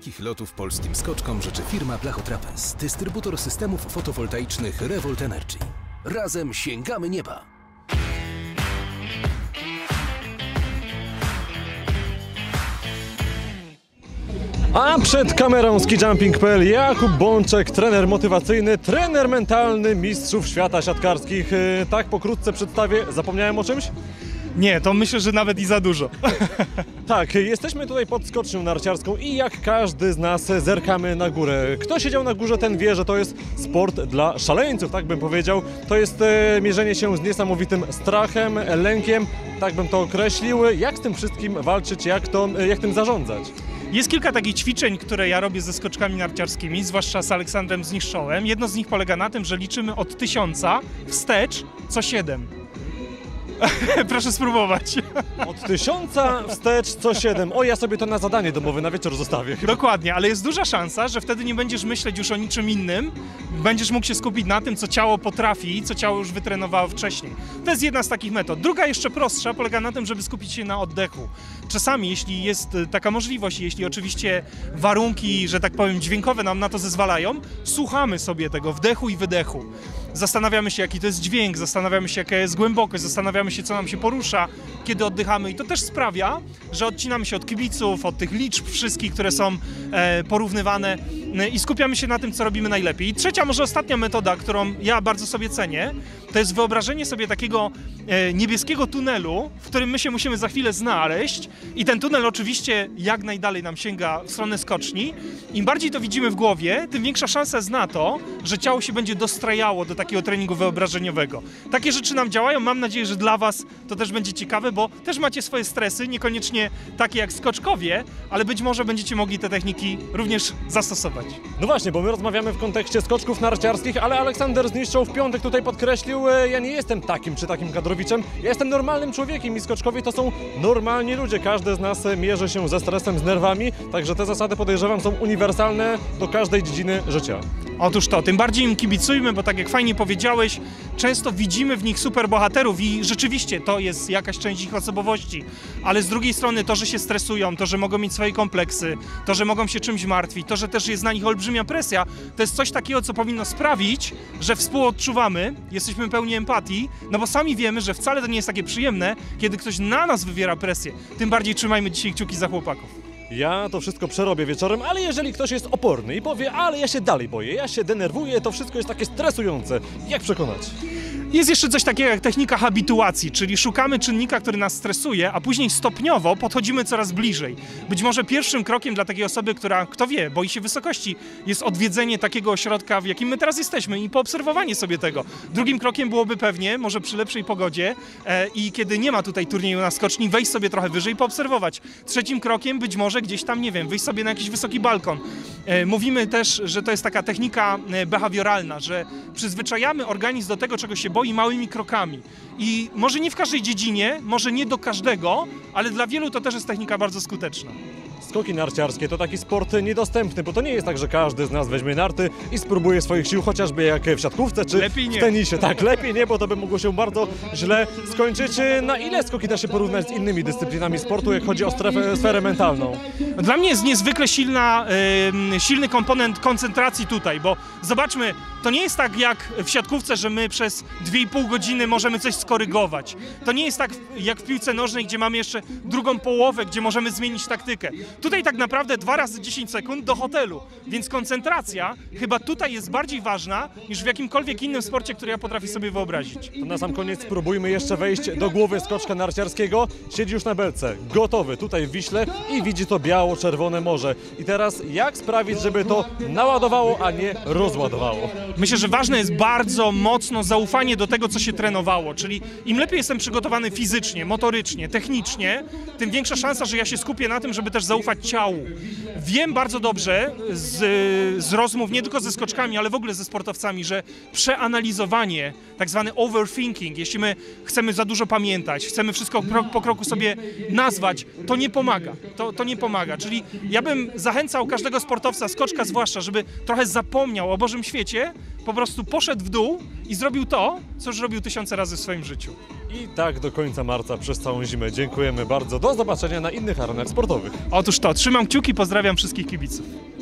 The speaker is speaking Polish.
Wielkich lotów polskim skoczkom życzy firma Blachotrapez, dystrybutor systemów fotowoltaicznych Revolt Energy. Razem sięgamy nieba! A przed kamerą skijumping.pl Jakub Bączek, trener motywacyjny, trener mentalny mistrzów świata siatkarskich. Tak pokrótce przedstawię. Zapomniałem o czymś? Nie, to myślę, że nawet i za dużo. Tak, jesteśmy tutaj pod skocznią narciarską i jak każdy z nas zerkamy na górę. Kto siedział na górze, ten wie, że to jest sport dla szaleńców, tak bym powiedział. To jest mierzenie się z niesamowitym strachem, lękiem, tak bym to określił. Jak z tym wszystkim walczyć, jak tym zarządzać? Jest kilka takich ćwiczeń, które ja robię ze skoczkami narciarskimi, zwłaszcza z Aleksandrem Zniszczołem. Jedno z nich polega na tym, że liczymy od 1000 wstecz co 7. Proszę spróbować. Od 1000 wstecz co 7. O, ja sobie to na zadanie domowe na wieczór zostawię. Dokładnie, ale jest duża szansa, że wtedy nie będziesz myśleć już o niczym innym. Będziesz mógł się skupić na tym, co ciało potrafi, co ciało już wytrenowało wcześniej. To jest jedna z takich metod. Druga, jeszcze prostsza, polega na tym, żeby skupić się na oddechu. Czasami, jeśli jest taka możliwość, jeśli oczywiście warunki, że tak powiem, dźwiękowe nam na to zezwalają, słuchamy sobie tego wdechu i wydechu. Zastanawiamy się, jaki to jest dźwięk, zastanawiamy się, jaka jest głębokość, zastanawiamy się, co nam się porusza, kiedy oddychamy i to też sprawia, że odcinamy się od kibiców, od tych liczb wszystkich, które są porównywane i skupiamy się na tym, co robimy najlepiej. I trzecia, może ostatnia metoda, którą ja bardzo sobie cenię, to jest wyobrażenie sobie takiego niebieskiego tunelu, w którym my się musimy za chwilę znaleźć i ten tunel oczywiście jak najdalej nam sięga w stronę skoczni. Im bardziej to widzimy w głowie, tym większa szansa jest na to, że ciało się będzie dostrajało do takiego treningu wyobrażeniowego. Takie rzeczy nam działają, mam nadzieję, że dla Was to też będzie ciekawe, bo też macie swoje stresy, niekoniecznie takie jak skoczkowie, ale być może będziecie mogli te techniki również zastosować. No właśnie, bo my rozmawiamy w kontekście skoczków narciarskich, ale Aleksander Zniszczoł w piątek tutaj podkreślił, ja nie jestem takim czy takim kadrowiczem, ja jestem normalnym człowiekiem i skoczkowie to są normalni ludzie. Każdy z nas mierzy się ze stresem, z nerwami, także te zasady, podejrzewam, są uniwersalne do każdej dziedziny życia. Otóż to, tym bardziej im kibicujmy, bo tak jak fajnie powiedziałeś, często widzimy w nich superbohaterów i rzeczywiście to jest jakaś część ich osobowości, ale z drugiej strony to, że się stresują, to, że mogą mieć swoje kompleksy, to, że mogą się czymś martwić, to, że też jest na nich olbrzymia presja, to jest coś takiego, co powinno sprawić, że współodczuwamy, jesteśmy pełni empatii, no bo sami wiemy, że wcale to nie jest takie przyjemne, kiedy ktoś na nas wywiera presję. Tym bardziej trzymajmy dzisiaj kciuki za chłopaków. Ja to wszystko przerobię wieczorem, ale jeżeli ktoś jest oporny i powie, ale ja się dalej boję, ja się denerwuję, to wszystko jest takie stresujące, jak przekonać? Jest jeszcze coś takiego jak technika habituacji, czyli szukamy czynnika, który nas stresuje, a później stopniowo podchodzimy coraz bliżej. Być może pierwszym krokiem dla takiej osoby, która, kto wie, boi się wysokości, jest odwiedzenie takiego ośrodka, w jakim my teraz jesteśmy i poobserwowanie sobie tego. Drugim krokiem byłoby pewnie, może przy lepszej pogodzie i kiedy nie ma tutaj turnieju na skoczni, wejść sobie trochę wyżej i poobserwować. Trzecim krokiem być może gdzieś tam, nie wiem, wyjść sobie na jakiś wysoki balkon. Mówimy też, że to jest taka technika behawioralna, że przyzwyczajamy organizm do tego, czego się boi, małymi krokami. I może nie w każdej dziedzinie, może nie do każdego, ale dla wielu to też jest technika bardzo skuteczna. Skoki narciarskie to taki sport niedostępny, bo to nie jest tak, że każdy z nas weźmie narty i spróbuje swoich sił, chociażby jak w siatkówce czy w tenisie. Tak, lepiej nie, bo to by mogło się bardzo źle skończyć. Na ile skoki da się porównać z innymi dyscyplinami sportu, jak chodzi o sferę mentalną? Dla mnie jest niezwykle silny komponent koncentracji tutaj, bo zobaczmy, to nie jest tak jak w siatkówce, że my przez 2,5 godziny możemy coś skorygować. To nie jest tak jak w piłce nożnej, gdzie mamy jeszcze drugą połowę, gdzie możemy zmienić taktykę. Tutaj tak naprawdę 2 razy 10 sekund do hotelu, więc koncentracja chyba tutaj jest bardziej ważna niż w jakimkolwiek innym sporcie, który ja potrafię sobie wyobrazić. To na sam koniec spróbujmy jeszcze wejść do głowy skoczka narciarskiego. Siedzi już na belce, gotowy tutaj w Wiśle i widzi to biało-czerwone morze. I teraz jak sprawić, żeby to naładowało, a nie rozładowało? Myślę, że ważne jest bardzo mocno zaufanie do tego, co się trenowało, czyli im lepiej jestem przygotowany fizycznie, motorycznie, technicznie, tym większa szansa, że ja się skupię na tym, żeby też zaufać ciału. Wiem bardzo dobrze z rozmów nie tylko ze skoczkami, ale w ogóle ze sportowcami, że przeanalizowanie, tak zwany overthinking, jeśli my chcemy za dużo pamiętać, chcemy wszystko krok po kroku sobie nazwać, to nie pomaga. To nie pomaga. Czyli ja bym zachęcał każdego sportowca, skoczka zwłaszcza, żeby trochę zapomniał o Bożym świecie, po prostu poszedł w dół i zrobił to, co już robił tysiące razy w swoim życiu. I tak do końca marca przez całą zimę. Dziękujemy bardzo. Do zobaczenia na innych arenach sportowych. Otóż to, trzymam kciuki, pozdrawiam wszystkich kibiców.